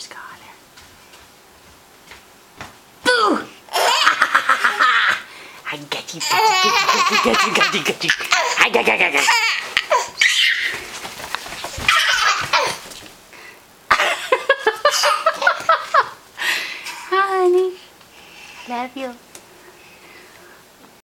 Scholar. Boo! I got you, got you. I got you. Honey, love you.